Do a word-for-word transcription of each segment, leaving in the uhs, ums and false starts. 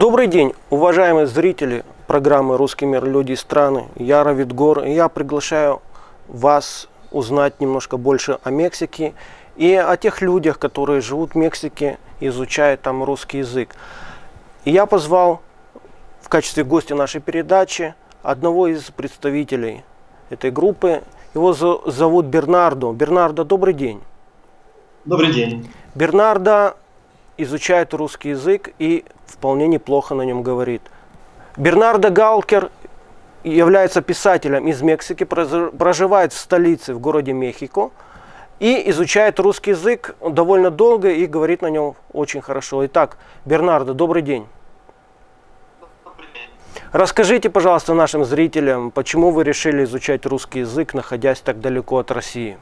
Добрый день, уважаемые зрители программы «Русский мир. Люди и страны». Я Равид Гор, и я приглашаю вас узнать немножко больше о Мексике и о тех людях, которые живут в Мексике, изучают там русский язык. И я позвал в качестве гостя нашей передачи одного из представителей этой группы. Его зовут Бернардо. Бернардо, добрый день. Добрый день. Бернардо изучает русский язык и вполне неплохо на нем говорит. Бернардо Галкер является писателем из Мексики, проживает в столице, в городе Мехико, и изучает русский язык довольно долго и говорит на нем очень хорошо. Итак, Бернардо, добрый день. Добрый день. Расскажите, пожалуйста, нашим зрителям, почему вы решили изучать русский язык, находясь так далеко от России?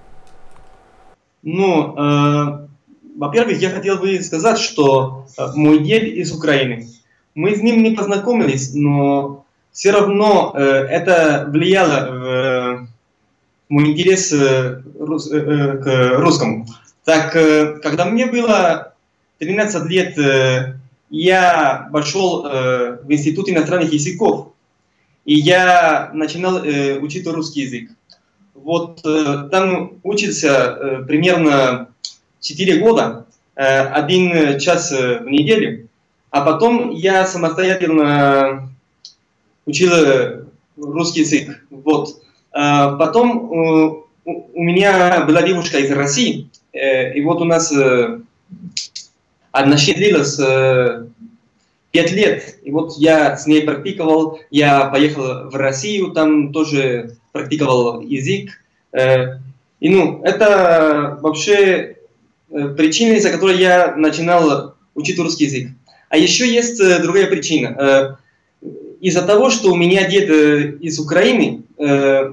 Ну, э, во-первых, я хотел бы сказать, что э, мой дед из Украины. Мы с ним не познакомились, но все равно э, это влияло в э, мой интерес э, рус, э, к русскому. Так, э, когда мне было тринадцать лет, э, я пошел э, в Институт иностранных языков, и я начинал э, учить русский язык. Вот э, там учился э, примерно четыре года, э, один час в неделю, а потом я самостоятельно учил русский язык. Вот. А потом э, у меня была девушка из России, э, и вот у нас э, отношения длились э, пять лет, и вот я с ней практиковал, я поехал в Россию, там тоже практиковал язык. Э, и ну, это вообще причина, из-за которой я начинал учить русский язык. А еще есть э, другая причина. Э, из-за того, что у меня дед э, из Украины, э,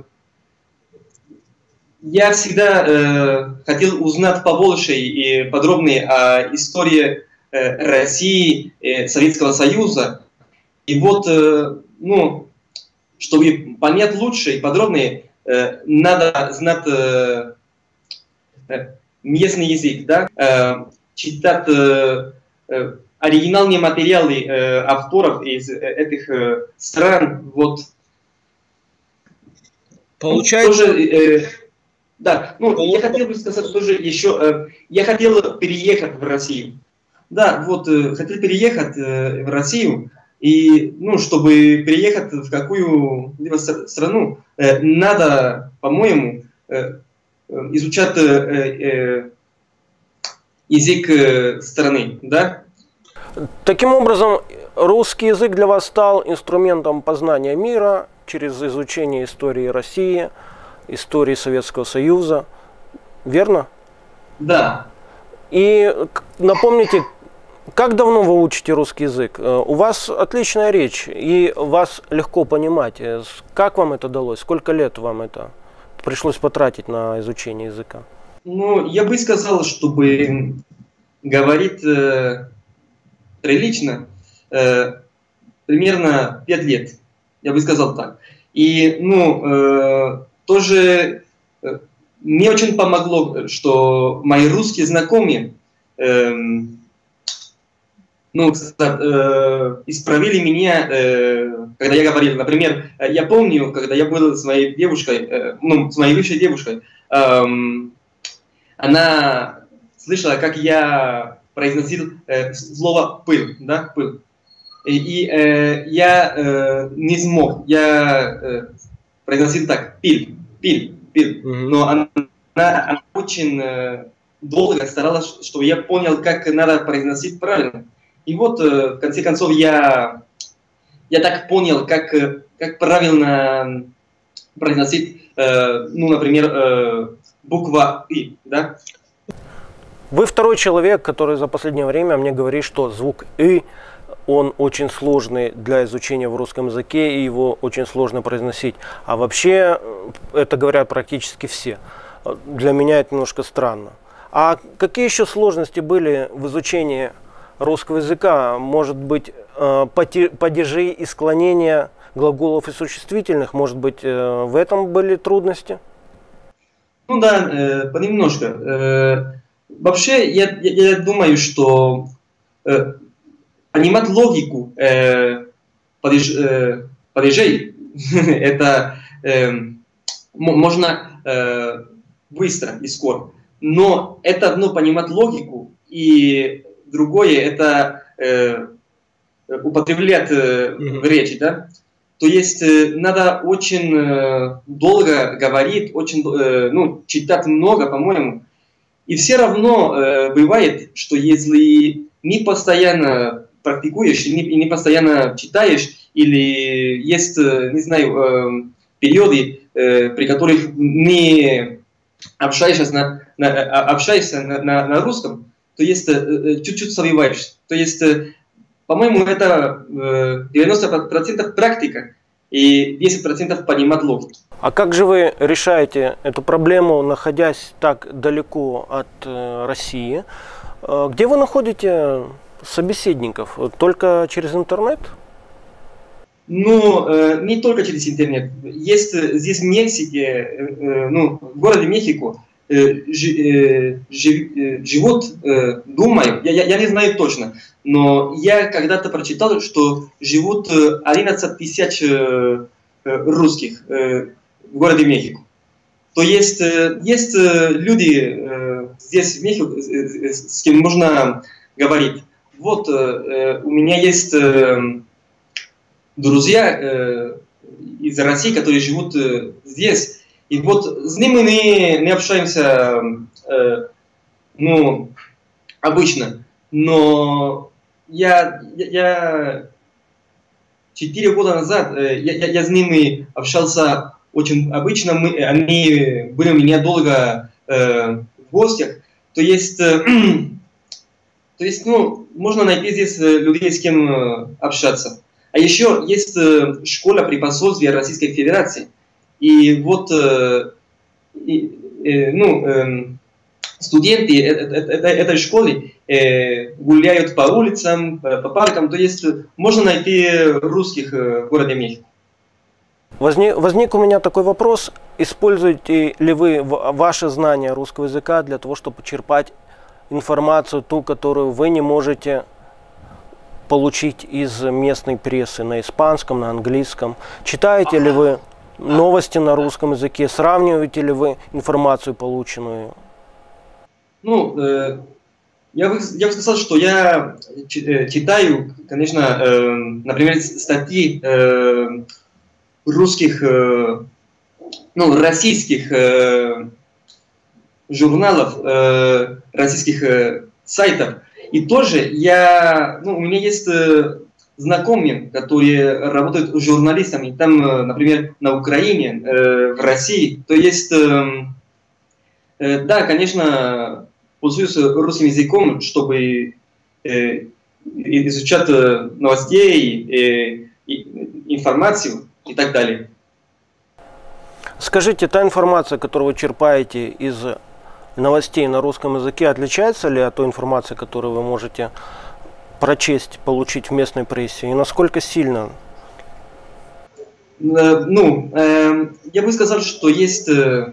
я всегда э, хотел узнать побольше и подробнее о истории э, России, э, Советского Союза. И вот, э, ну, чтобы понять лучше и подробнее, э, надо знать э, местный язык, да? э, читать э, э, оригинальные материалы э, авторов из э, этих э, стран. Вот. Получается... Тоже, э, да, ну, я хотел бы сказать тоже еще, э, я хотел переехать в Россию. Да, вот, э, хотел переехать э, в Россию, и, ну, чтобы переехать в какую-либо страну, э, надо, по-моему, э, изучать э, э, язык э, страны, да? Таким образом, русский язык для вас стал инструментом познания мира через изучение истории России, истории Советского Союза, верно? Да. И напомните, как давно вы учите русский язык? У вас отличная речь, и вас легко понимать. Как вам это далось? Сколько лет вам это пришлось потратить на изучение языка? Ну, я бы сказал, чтобы говорить э, прилично, э, примерно пять лет. Я бы сказал так. И, ну, э, тоже э, мне очень помогло, что мои русские знакомые, э, ну, э, исправили меня, э, когда я говорил. Например, я помню, когда я был с моей девушкой, э, ну, с моей бывшей девушкой, э, она слышала, как я произносил э, слово «пыл», да, «пыл». И, и э, я э, не смог, я э, произносил так: «пиль», «пиль», «пиль». Mm-hmm. Но она, она очень э, долго старалась, чтобы я понял, как надо произносить правильно. И вот, э, в конце концов, я, я так понял, как, как правильно произносить, э, ну, например, э, буква «и», да? Вы второй человек, который за последнее время мне говорит, что звук «и», он очень сложный для изучения в русском языке, и его очень сложно произносить. А вообще, это говорят практически все. Для меня это немножко странно. А какие еще сложности были в изучении русского языка? Может быть, падежи и склонения глаголов и существительных? Может быть, в этом были трудности? Ну да, э, понемножку. Э, вообще, я, я, я думаю, что э, понимать логику э, падеж, э, падежей, это э, можно э, быстро и скоро. Но это одно понимать логику, и другое это э, употреблять э, в речи, да? То есть э, надо очень э, долго говорить, очень, э, ну, читать много, по-моему. И все равно э, бывает, что если не постоянно практикуешь и не, и не постоянно читаешь, или есть, э, не знаю, э, периоды, э, при которых не общаешься на, на, общаешься на, на, на русском, то есть э, чуть-чуть сомневаешься. То есть, э, по-моему, это э, девяносто процентов практика и десять процентов понимать логику. А как же вы решаете эту проблему, находясь так далеко от э, России? Э, где вы находите собеседников? Только через интернет? Ну, э, не только через интернет. Есть э, здесь в Мексике, э, э, ну, в городе Мехико, э, жи, э, жи, э, живут, э, думаю, я, я, я не знаю точно, но я когда-то прочитал, что живут одиннадцать тысяч э, русских э, в городе Мехико. То есть, э, есть э, люди э, здесь в Мехико, э, с кем можно говорить. Вот э, у меня есть э, друзья э, из России, которые живут э, здесь. И вот с ними мы не, не общаемся э, ну, обычно. Но я, я, я четыре года назад э, я, я, я с ними общался очень обычно. Мы, они были у меня долго э, в гостях. То есть, э, то есть ну, можно найти здесь людей, с кем э, общаться. А еще есть э, школа при посольстве Российской Федерации. И вот э, и, э, ну, э, студенты э, э, э, этой школы э, гуляют по улицам, по, по паркам. То есть можно найти русских э, в городе Мехико. Возник, возник у меня такой вопрос. Используете ли вы ваши знания русского языка для того, чтобы черпать информацию, ту, которую вы не можете получить из местной прессы на испанском, на английском? Читаете ли вы новости на русском языке? Сравниваете ли вы информацию, полученную? Ну, э, я, бы, я бы сказал, что я читаю, конечно, э, например, статьи э, русских, э, ну, российских э, журналов, э, российских э, сайтов. И тоже я, ну, у меня есть э, знакомые, которые работают журналистами, там, э, например, на Украине, э, в России. То есть, э, э, да, конечно, пользуюсь русским языком, чтобы э, изучать э, новостей, э, и, информацию и так далее. Скажите, та информация, которую вы черпаете из новостей на русском языке, отличается ли от той информации, которую вы можете прочесть, получить в местной прессе? И насколько сильно? Э, ну, э, я бы сказал, что есть, э,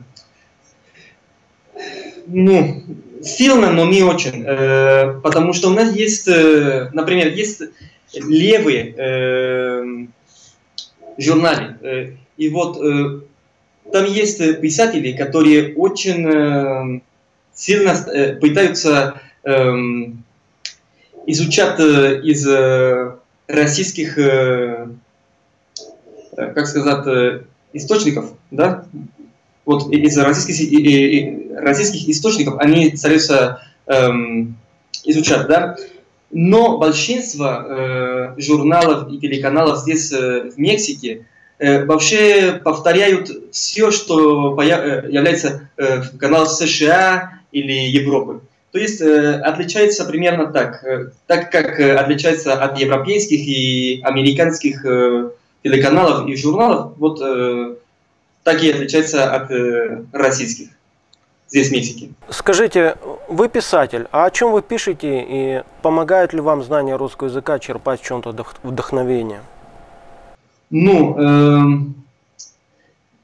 ну, сильно, но не очень. Э, потому что у нас есть, э, например, есть левые э, журналы. Э, и вот э, там есть писатели, которые очень э, сильно э, пытаются э, изучать э, из э, российских, э, как сказать, э, источников, да? Вот из российских, и, и, и, российских источников они стараются э, изучать, да? Но большинство э, журналов и телеканалов здесь, э, в Мексике, э, вообще повторяют все, что появ, является э, в каналах США или Европы. То есть э, отличается примерно так, э, так как э, отличается от европейских и американских э, телеканалов и журналов, вот э, так и отличается от э, российских здесь, в Мексике. Скажите, вы писатель, а о чем вы пишете и помогает ли вам знание русского языка черпать в чем-то вдохновение? Ну, э,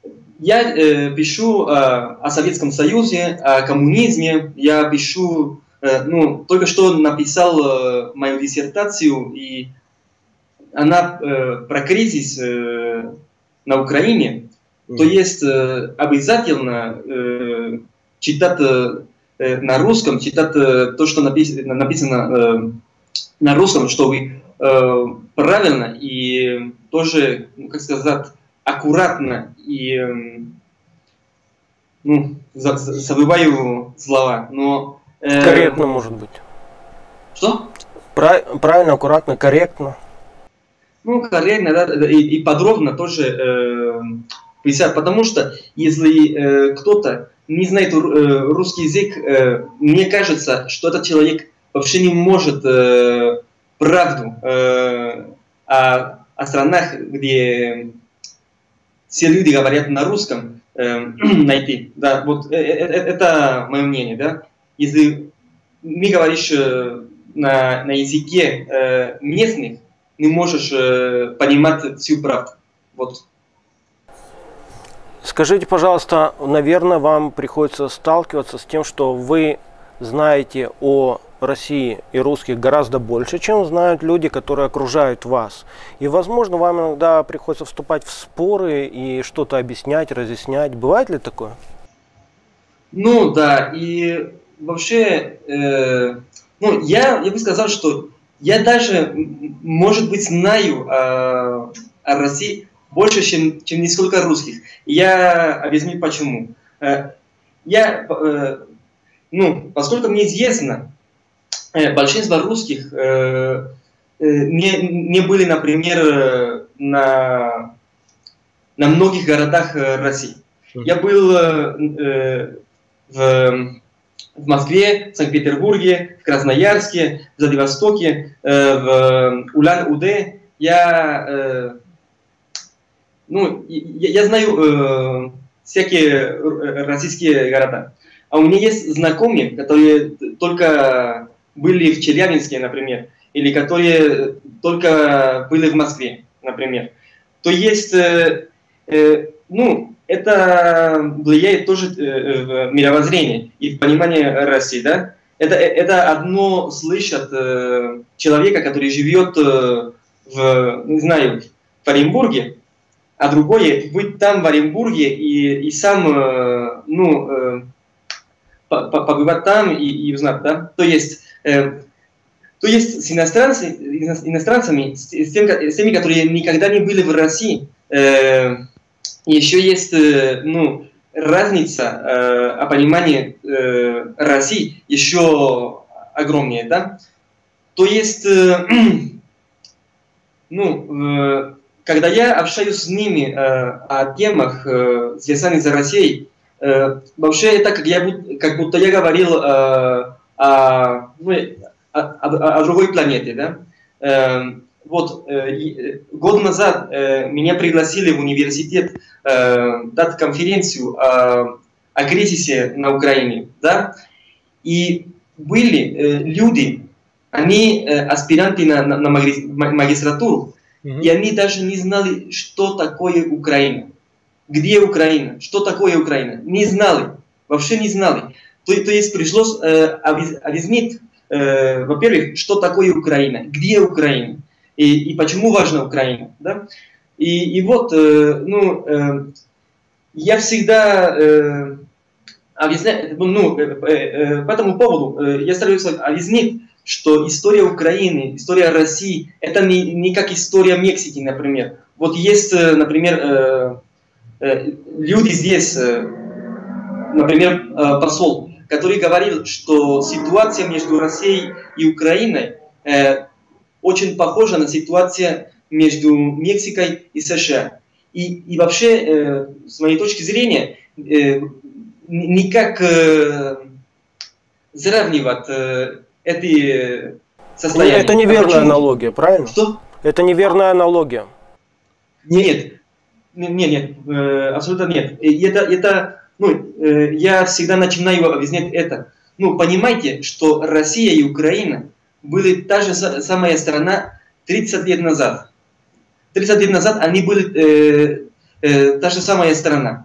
я э, пишу э, о Советском Союзе, о коммунизме, я пишу э, ну, только что написал э, мою диссертацию, и она э, про кризис э, на Украине, mm. то есть э, обязательно э, читать э, на русском, читать э, то, что написано, написано э, на русском, чтобы э, правильно и тоже, ну, как сказать, аккуратно и э, ну, забываю слова, но... Э, корректно, может быть. Что? Правильно, аккуратно, корректно. Ну, корректно, да, и, и подробно тоже э, писать, потому что если э, кто-то не знает э, русский язык, э, мне кажется, что этот человек вообще не может э, правду э, о, о странах, где все люди говорят на русском, э, найти. Да, вот э, э, это мое мнение, да. Если ты говоришь э, на, на языке э, местных, не можешь э, понимать всю правду. Вот. Скажите, пожалуйста, наверное, вам приходится сталкиваться с тем, что вы знаете о России и русских гораздо больше, чем знают люди, которые окружают вас. И, возможно, вам иногда приходится вступать в споры и что-то объяснять, разъяснять. Бывает ли такое? Ну, да. И вообще, э, ну, я, я бы сказал, что я даже, может быть, знаю о, о России больше, чем, чем несколько русских. Я объясню почему. Я, ну, поскольку мне известно, большинство русских не, не были, например, на, на многих городах России. Я был в... в Москве, в Санкт-Петербурге, в Красноярске, в Владивостоке, э, в Улан-Удэ. Я, э, ну, я, я знаю э, всякие российские города. А у меня есть знакомые, которые только были в Челябинске, например, или которые только были в Москве, например. То есть, э, э, ну, это влияет тоже в мировоззрение и в понимание России, да? Это, это одно слышат э, человека, который живет э, в, не знаю, в Оренбурге, а другое быть там в Оренбурге и, и сам, э, ну, э, побывать там и, и узнать, да? То есть, э, то есть с, иностранцами, иностранцами с, с, тем, с теми, которые никогда не были в России, э, еще есть, ну, разница э, о понимании э, России еще огромнее, да? То есть, э, ну, э, когда я общаюсь с ними э, о темах, э, связанных с Россией, э, вообще это как, я, как будто я говорил э, о, ну, о, о, о другой планете, да? Э, Вот, э, год назад э, меня пригласили в университет э, дать конференцию о, о кризисе на Украине, да, и были э, люди, они э, аспиранты на, на, на магистратуру, mm-hmm. и они даже не знали, что такое Украина, где Украина, что такое Украина, не знали, вообще не знали. То, то есть пришлось э, объяснить, э, во-первых, что такое Украина, где Украина. И, и почему важна Украина, да? И, и вот, э, ну, э, я всегда э, объясняю, ну, э, э, по этому поводу э, я стараюсь объяснить, что история Украины, история России, это не, не как история Мексики, например. Вот есть, э, например, э, э, люди здесь, э, например, э, посол, который говорил, что ситуация между Россией и Украиной э, очень похожа на ситуацию между Мексикой и США. И, и вообще, э, с моей точки зрения, э, никак э, сравнивать э, эти состояния. Это неверная а аналогия, правильно? Что? Это неверная аналогия. Нет, нет, нет, э, абсолютно нет. И это, это, ну, э, я всегда начинаю объяснять это. Ну, понимаете, что Россия и Украина были та же самая страна тридцать лет назад. тридцать лет назад они были э, э, та же самая страна.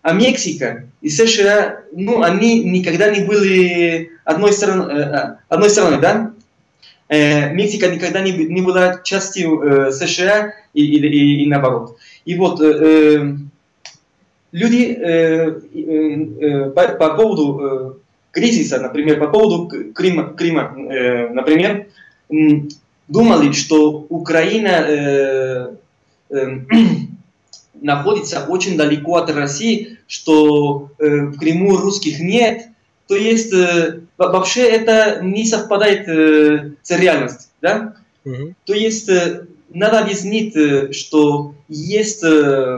а Мексика и США, ну, они никогда не были одной страной, одной страной, да? Мексика никогда не, не была частью США и, и, и наоборот. И вот э, люди э, э, по, по поводу э, кризиса, например, по поводу Крыма, Крыма э, например, думали, что Украина э, э, находится очень далеко от России, что э, в Крыму русских нет. То есть э, вообще это не совпадает э, с реальностью. Да? Mm-hmm. То есть э, надо объяснить, э, что есть, э,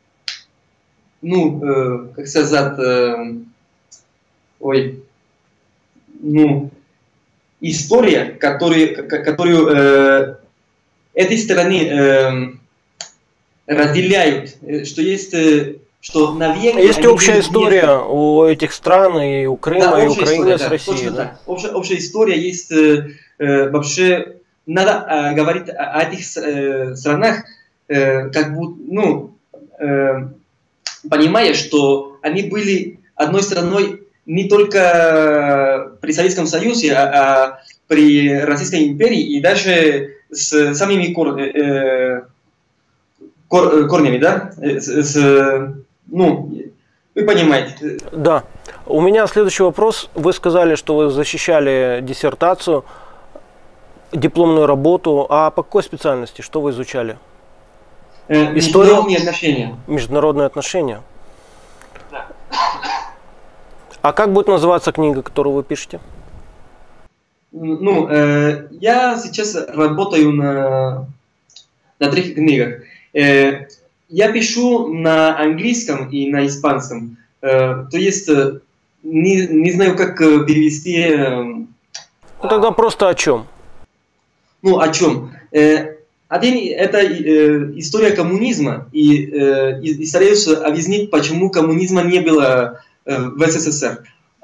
ну, э, как сказать, э, ой, ну, история, которую, которую э, этой стороны э, разделяют, что есть, э, что навек... Есть общая история место. У этих стран, и у Крыма, да, и Украины с да, Россией. Да? Общая, общая история есть, э, э, вообще, надо э, говорить о, о этих э, странах, э, как будто, ну, э, понимая, что они были одной страной не только при Советском Союзе, а, а при Российской империи и даже с самими кор, э, кор, корнями, да? С, с, ну, вы понимаете. Да. У меня следующий вопрос. Вы сказали, что вы защищали диссертацию, дипломную работу. А по какой специальности? Что вы изучали? Э, международные отношения. Международные отношения. А как будет называться книга, которую вы пишете? Ну, э, я сейчас работаю на, на трех книгах. Э, я пишу на английском и на испанском. Э, то есть, э, не, не знаю, как перевести. Э, ну, тогда просто о чем? Ну, о чем? Э, один – это э, история коммунизма. И, э, и, и стараюсь объяснить, почему коммунизма не было в СССР.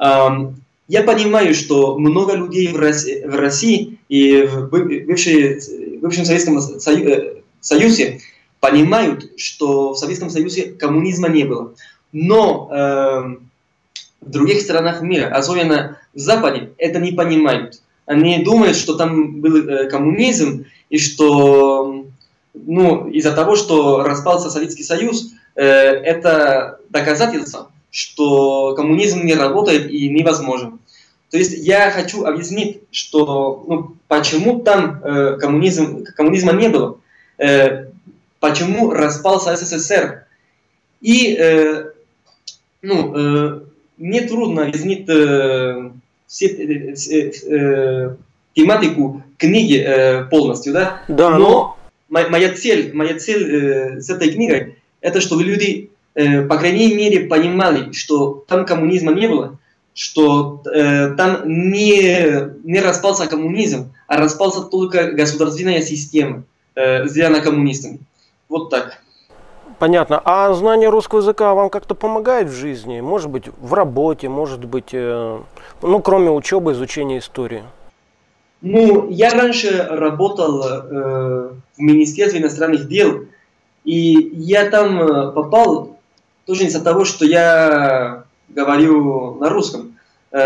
Я понимаю, что много людей в России, в России и в бывшем Советском Союзе понимают, что в Советском Союзе коммунизма не было. Но э, в других странах мира, особенно в Западе, это не понимают. Они думают, что там был э, коммунизм, и что ну, из-за того, что распался Советский Союз, э, это доказательство, что коммунизм не работает и невозможен. То есть я хочу объяснить, что ну, почему там э, коммунизм, коммунизма не было, э, почему распался СССР. И э, ну, э, мне трудно объяснить э, все, э, э, тематику книги э, полностью, да? Да, но но моя цель, моя цель э, с этой книгой, это чтобы люди по крайней мере, понимали, что там коммунизма не было, что э, там не, не распался коммунизм, а распался только государственная система, э, сделана коммунистами. Вот так. Понятно. А знание русского языка вам как-то помогает в жизни? Может быть, в работе, может быть, э, ну, кроме учебы, изучения истории? Ну, я раньше работал э, в Министерстве иностранных дел, и я там попал тоже из-за того, что я говорю на русском.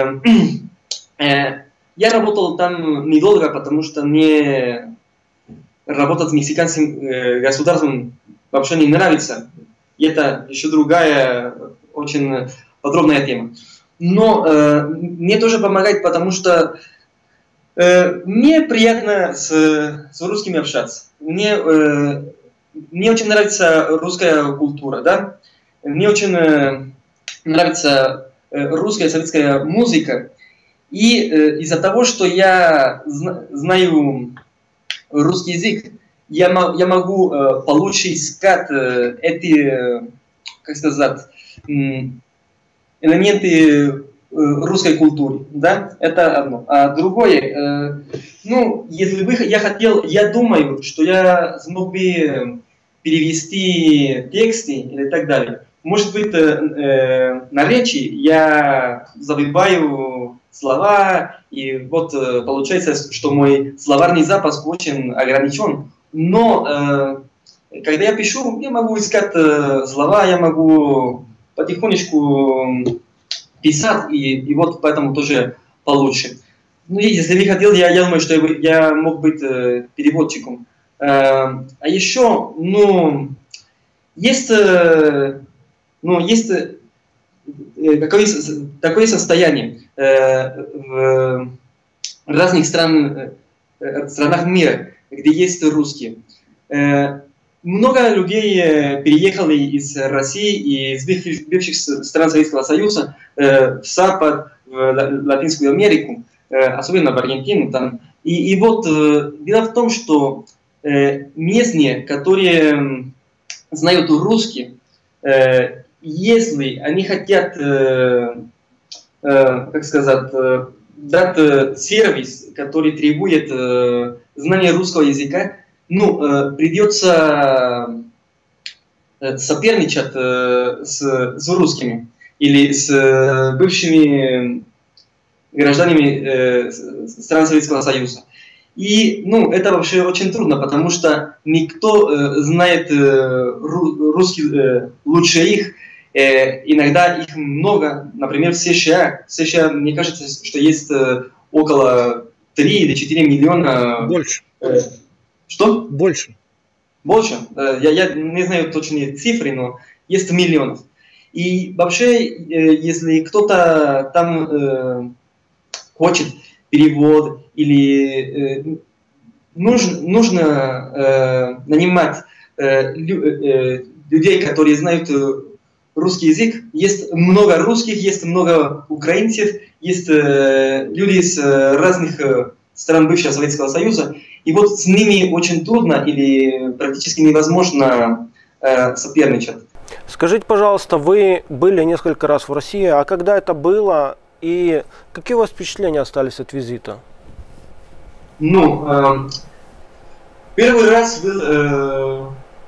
Я работал там недолго, потому что мне работать с мексиканским государством вообще не нравится. И это еще другая, очень подробная тема. Но э, мне тоже помогает, потому что э, мне приятно с, с русскими общаться. Мне, э, мне очень нравится русская культура, да? Мне очень э, нравится э, русская советская музыка. И э, из-за того, что я зна знаю русский язык, я, я могу э, получше искать э, эти, э, как сказать, э, элементы э, русской культуры. Да? Это одно. А другое, э, ну, если бы я хотел, я думаю, что я смог бы перевести тексты или так далее. Может быть, э, на речи я забываю слова, и вот э, получается, что мой словарный запас очень ограничен. Но э, когда я пишу, я могу искать э, слова, я могу потихонечку писать, и, и вот поэтому тоже получше. Ну, и если вы хотели, я, я думаю, что я, я мог быть э, переводчиком. Э, а еще, ну, есть, э, ну, есть э, какое, такое состояние э, в разных стран, э, странах мира, где есть русские. Э, много людей э, переехали из России и из бывших стран Советского Союза э, в Запад, в Латинскую Америку, особенно в Аргентину. Там. И, и вот э, дело в том, что э, местные, которые знают русский, э, если они хотят, э, э, как сказать, э, дать э, сервис, который требует э, знания русского языка, ну, э, придется э, соперничать э, с, с русскими или с э, бывшими гражданами э, стран Советского Союза. И, ну, это вообще очень трудно, потому что никто э, знает э, русский э, лучше их. Э, иногда их много, например, в США. В США, мне кажется, что есть э, около три или четыре миллиона. Больше. Э, что? Больше. Больше? Э, я, я не знаю точные цифры, но есть миллионов. И вообще, э, если кто-то там э, хочет перевод или э, нужно, нужно э, нанимать э, лю, э, людей, которые знают э, русский язык. Есть много русских, есть много украинцев, есть э, люди из э, разных э, стран бывшего Советского Союза. И вот с ними очень трудно или практически невозможно э, соперничать. Скажите, пожалуйста, вы были несколько раз в России, а когда это было? И какие у вас впечатления остались от визита? Ну, э, первый раз был э,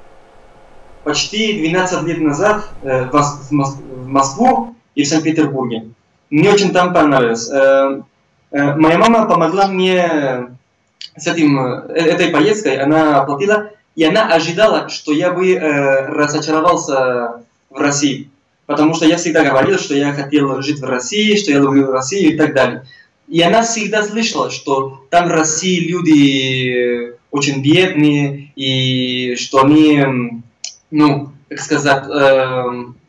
почти двенадцать лет назад э, в, в Москву и в Санкт-Петербурге. Мне очень там понравилось. Э, э, моя мама помогла мне с этим, э, этой поездкой, она оплатила, и она ожидала, что я бы э, разочаровался в России. Потому что я всегда говорил, что я хотел жить в России, что я люблю Россию и так далее. И она всегда слышала, что там в России люди очень бедные, и что они, ну, как сказать, э,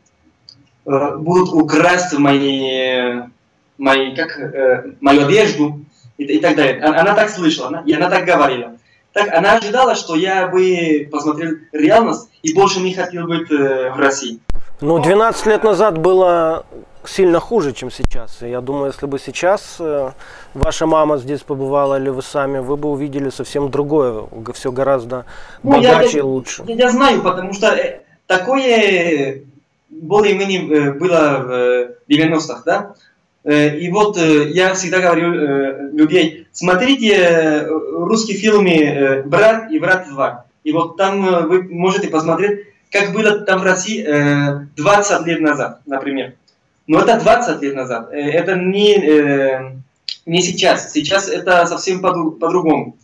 э, будут украсть мои, мои, как, э, мою одежду и, и так далее. Она так слышала, она, и она так говорила. Так она ожидала, что я бы посмотрел реальность и больше не хотел быть э, в России. Ну, двенадцать лет назад было сильно хуже, чем сейчас. Я думаю, если бы сейчас э, ваша мама здесь побывала или вы сами, вы бы увидели совсем другое, все гораздо ну, богаче я, и лучше. Я, я знаю, потому что э, такое более-менее было в девяностых, да? Э, и вот э, я всегда говорю э, людей, смотрите э, русские фильмы э, «Брат» и «Брат два». И вот там э, вы можете посмотреть, как было там в России э, двадцать лет назад, например. Но это двадцать лет назад, э, это не, э, не сейчас. Сейчас это совсем по-другому.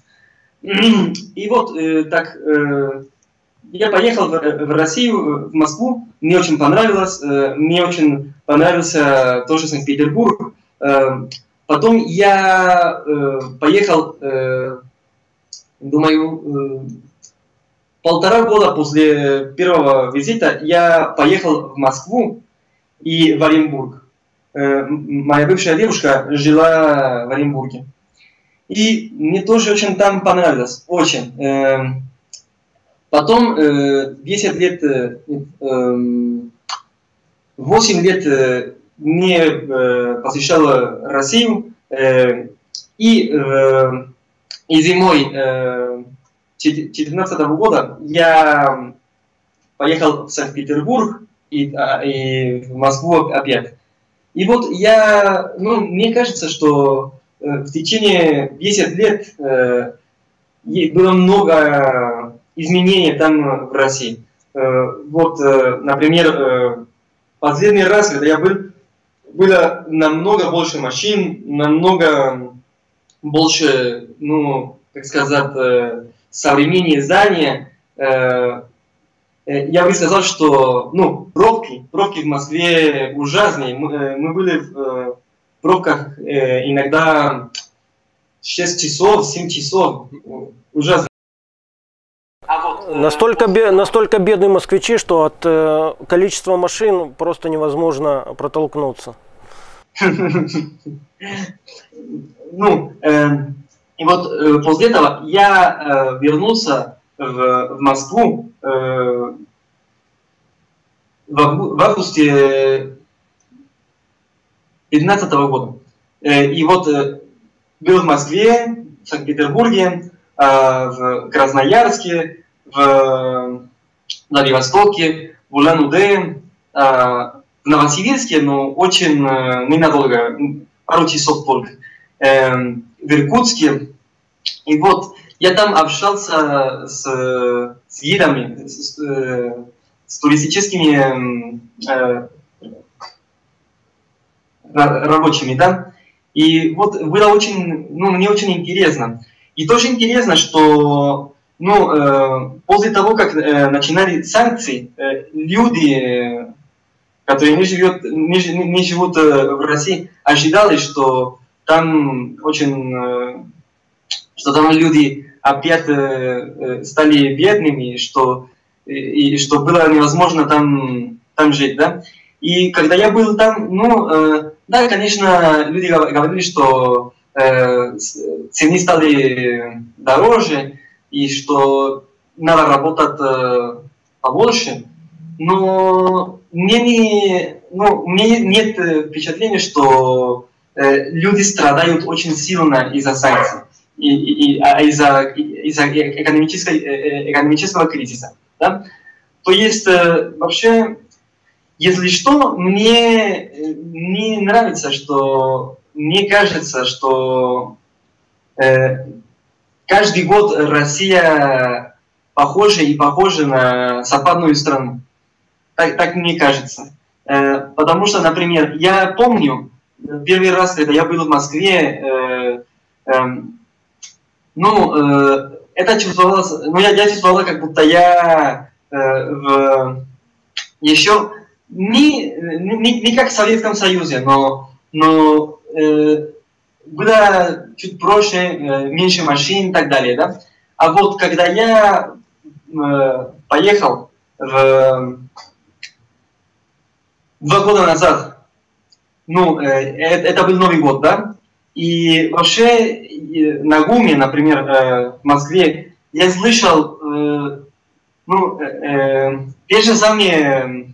И вот э, так, э, я поехал в, в Россию, в Москву, мне очень понравилось, э, мне очень понравился тоже Санкт-Петербург. Э, потом я э, поехал, э, думаю, э, полтора года после первого визита я поехал в Москву и в Оренбург. Э, моя бывшая девушка жила в Оренбурге. И мне тоже очень там понравилось, очень. Э, потом э, десять лет, э, восемь лет э, не э, посещал Россию. Э, и, э, и зимой э, две тысячи четырнадцатого года я поехал в Санкт-Петербург и, и в Москву опять. И вот я, ну, мне кажется, что э, в течение десяти лет э, было много изменений там в России. Э, вот, э, например, э, последний раз, когда я был, было намного больше машин, намного больше, ну, как сказать, э, современные здания. Э, я бы сказал, что ну, пробки, пробки в Москве ужасные. Мы, мы были в пробках иногда шесть часов, семь часов. Ужасно. А вот, настолько, бе, настолько бедные москвичи, что от э, количества машин просто невозможно протолкнуться. Ну, и вот после этого я вернулся в Москву в августе пятнадцатого года. И вот был в Москве, в Санкт-Петербурге, в Красноярске, в Владивостоке, в Улан-Удэ, в Новосибирске, но очень ненадолго, пару часов только, в Иркутске. И вот я там общался с, с гидами, с, с туристическими э, рабочими, да. И вот было очень, ну, мне очень интересно. И тоже интересно, что ну, э, после того, как э, начинали санкции, э, люди, которые не, живет, не, не живут э, в России, ожидали, что там очень, э, что там люди опять э, стали бедными, что, и, и что было невозможно там, там жить, да. И когда я был там, ну, э, да, конечно, люди говорили, что э, цены стали дороже, и что надо работать э, побольше, но мне, не, ну, мне нет впечатления, что э, люди страдают очень сильно из-за санкций, и, и, и, а из-за из-за экономической, э, экономического кризиса. Да? То есть э, вообще, если что, мне не нравится, что мне кажется, что э, каждый год Россия похожа и похожа на западную страну. Так, так мне кажется. Э, потому что, например, я помню, первый раз, когда я был в Москве, э, э, ну, э, это чувствовалось, ну, я, я чувствовала, как будто я э, в, еще не, не, не как в Советском Союзе, но, но э, было чуть проще, э, меньше машин и так далее, да. А вот когда я э, поехал в, два года назад, ну, э, это, это был Новый год, да, и вообще э, на ГУМе, например, э, в Москве, я слышал, э, ну, э, э, те же самые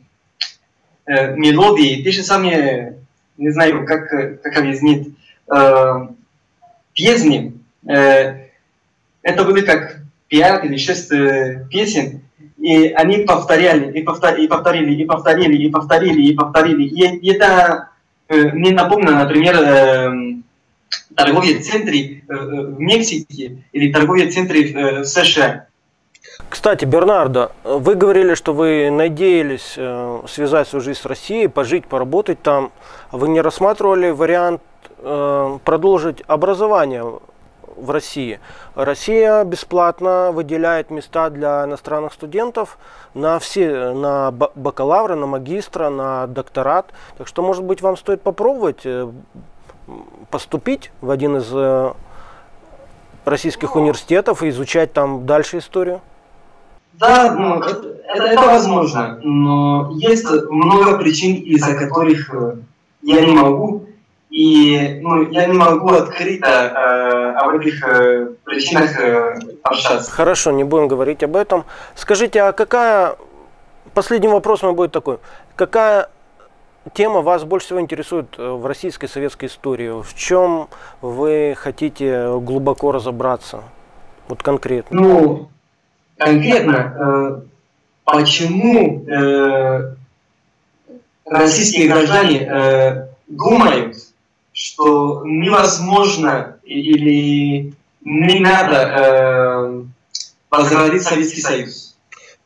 э, мелодии, те же самые, не знаю, как, как объяснить, э, песни. Э, это были как пять или шесть э, песен, и они повторяли, и, повтор, и повторили, и повторили, и повторили, и повторили. И, и это э, мне напомнило, например, э, торговые центры э, в Мексике или торговые центры э, в США. Кстати, Бернардо, вы говорили, что вы надеялись э, связать свою жизнь с Россией, пожить, поработать там. Вы не рассматривали вариант э, продолжить образование в России? Россия бесплатно выделяет места для иностранных студентов на все, на бакалавра, на магистра, на докторат. Так что, может быть, вам стоит попробовать э, поступить в один из э, российских университетов и изучать там дальше историю? Да, ну, это, это, это возможно, но есть много причин, из-за которых я не могу, и ну, я не могу открыто э, об этих э, причинах э, общаться. Хорошо, не будем говорить об этом. Скажите, а какая, последний вопрос мой будет такой, какая тема вас больше всего интересует в российской советской истории? В чем вы хотите глубоко разобраться, вот конкретно? Ну, конкретно, э, почему э, российские граждане э, думают, что невозможно или не надо э, возродить Советский Союз?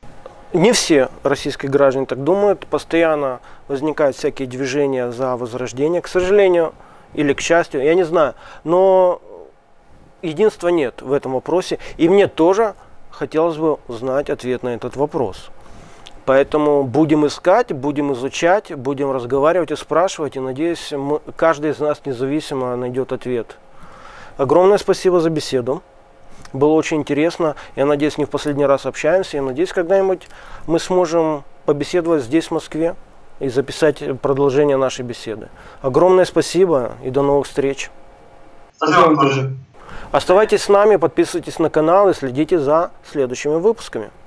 Не все российские граждане так думают. Постоянно возникают всякие движения за возрождение, к сожалению, или к счастью, я не знаю. Но единства нет в этом вопросе. И мне тоже хотелось бы узнать ответ на этот вопрос. Поэтому будем искать, будем изучать, будем разговаривать и спрашивать. И надеюсь, мы, каждый из нас независимо найдет ответ. Огромное спасибо за беседу. Было очень интересно. Я надеюсь, не в последний раз общаемся. Я надеюсь, когда-нибудь мы сможем побеседовать здесь, в Москве, и записать продолжение нашей беседы. Огромное спасибо и до новых встреч. Спасибо вам тоже. Оставайтесь с нами, подписывайтесь на канал и следите за следующими выпусками.